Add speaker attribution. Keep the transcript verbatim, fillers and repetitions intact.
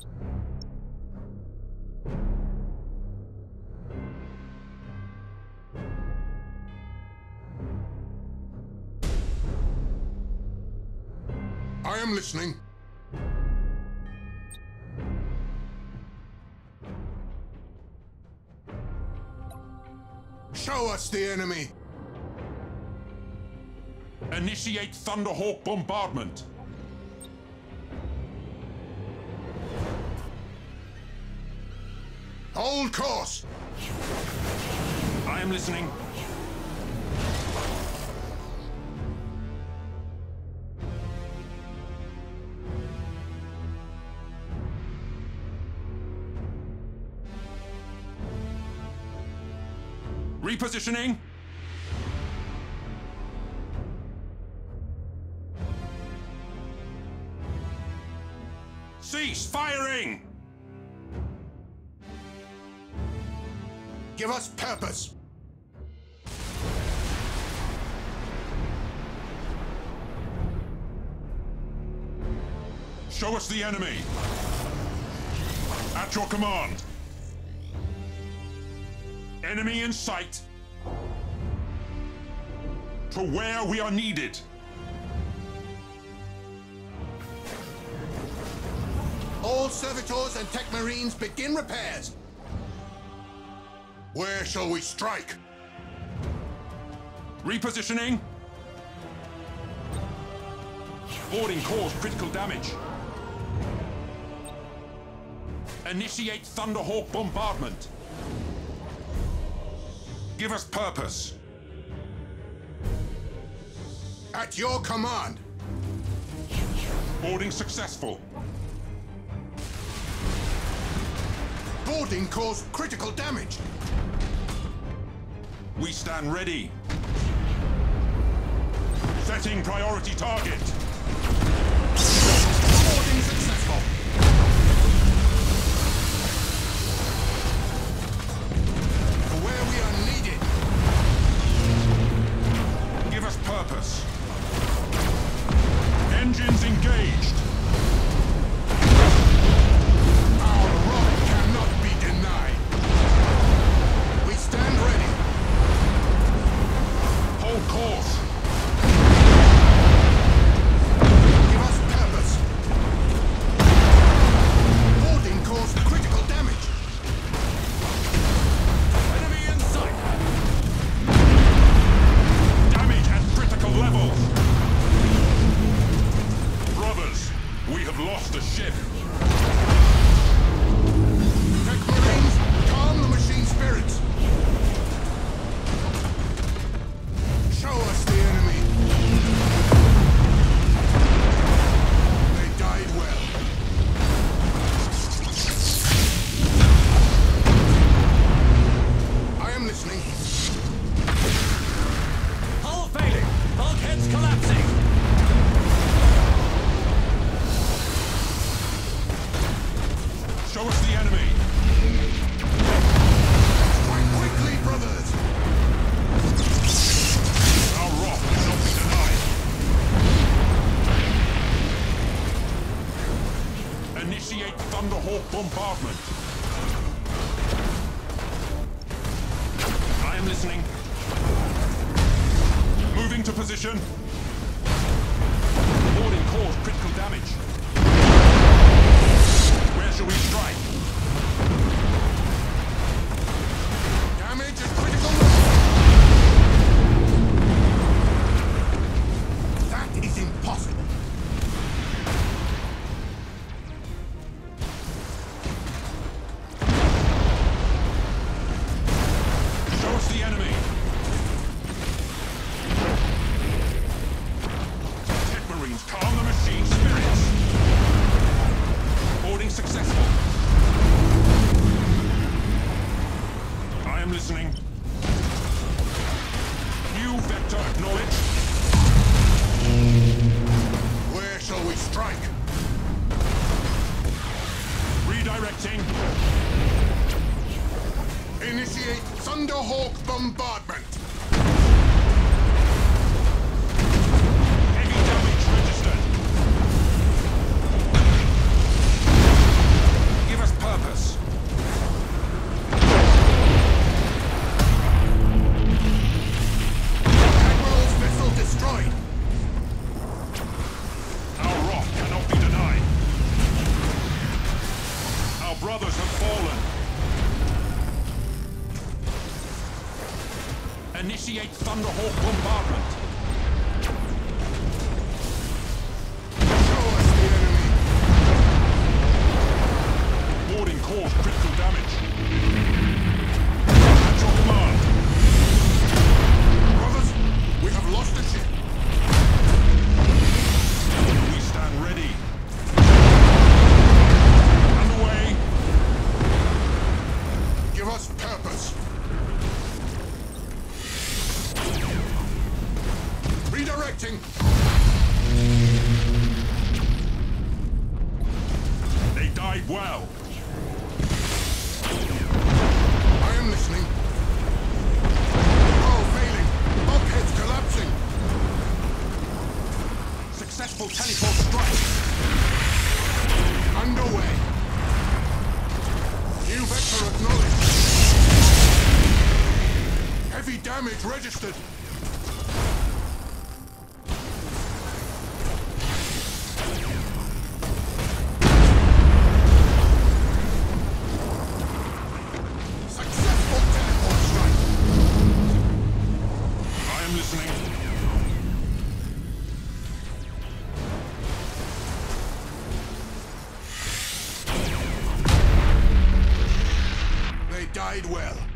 Speaker 1: I am listening. Show us the enemy.
Speaker 2: Initiate Thunderhawk bombardment.
Speaker 1: Hold course.
Speaker 2: I am listening. Repositioning. Cease firing!
Speaker 1: Give us purpose.
Speaker 2: Show us the enemy. At your command. Enemy in sight. To where we are needed.
Speaker 1: All servitors and tech marines begin repairs. Where shall we strike?
Speaker 2: Repositioning. Boarding caused critical damage. Initiate Thunderhawk bombardment. Give us purpose.
Speaker 1: At your command.
Speaker 2: Boarding successful.
Speaker 1: Boarding caused critical damage.
Speaker 2: We stand ready. Setting priority target.
Speaker 1: Boarding successful. To where we are needed.
Speaker 2: Give us purpose. Engines engaged.
Speaker 1: Our right cannot be denied. We stand ready.
Speaker 2: Hold course.
Speaker 1: Give us purpose. Boarding caused critical damage. Enemy in sight.
Speaker 2: Damage at critical levels. Brothers, we have lost a ship.
Speaker 1: Tech marines, calm the machine spirits. Show us the enemy. They died well. I am listening.
Speaker 3: Hull failing! Bulkheads collapsing!
Speaker 2: Show us the enemy.
Speaker 1: Quite quickly, brothers.
Speaker 2: Our wrath will not be denied. Initiate Thunderhawk bombardment. I am listening. Moving to position. Boarding caused critical damage. Where shall we strike?
Speaker 1: Damage is critical. That is impossible.
Speaker 2: Show us the enemy. Tech Marines, calm the machine spirits. Boarding successful. I am listening. New vector acknowledged.
Speaker 1: Where shall we strike?
Speaker 2: Redirecting.
Speaker 1: Initiate Thunderhawk bombardment.
Speaker 2: Heavy damage registered. Initiate Thunderhawk bombardment.
Speaker 1: Show us the enemy.
Speaker 2: Boarding caused critical damage. At your command.
Speaker 1: Brothers, we have lost a ship.
Speaker 2: We stand ready. Underway.
Speaker 1: Give us purpose. Redirecting.
Speaker 2: They died well.
Speaker 1: I am listening. Hull failing. Bulkheads collapsing.
Speaker 2: Successful teleport strike.
Speaker 1: Underway. New vector acknowledged. Heavy damage registered. Successful teleport strike.
Speaker 2: I am listening.
Speaker 1: They died well.